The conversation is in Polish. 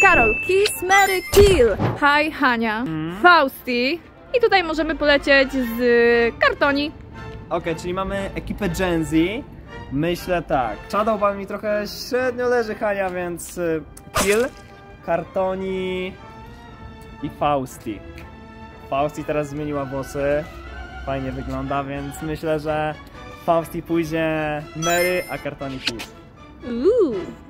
Karol, Kiss, Mary, Kill. Hi, Hania. Fausti. I tutaj możemy polecieć z Kartoni. Okej, czyli mamy ekipę Gen Z. Myślę tak. Shadowban mi trochę średnio leży, Hania, więc Kill, Kartoni i Fausti. Fausti teraz zmieniła włosy. Fajnie wygląda, więc myślę, że Fausti pójdzie Mary, a Kartoni Kiss.